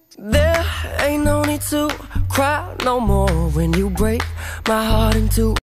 There ain't no need to cry no more when you break my heart in two.